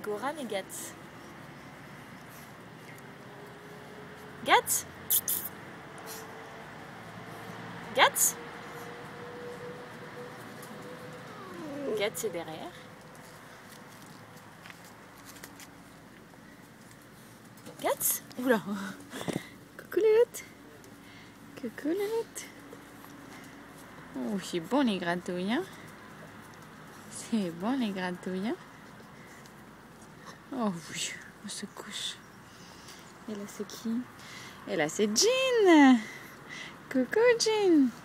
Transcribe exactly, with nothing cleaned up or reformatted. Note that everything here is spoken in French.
Goran et Gat. Gat Gat Gat, c'est derrière. Gat. Oula. Coucou Louloute. Coucou Louloute. Oh, c'est bon les gratouilles, hein. C'est bon les gratouilles, hein. Oh oui, on se couche. Et là c'est qui? Et là c'est Jean. Coucou Jean.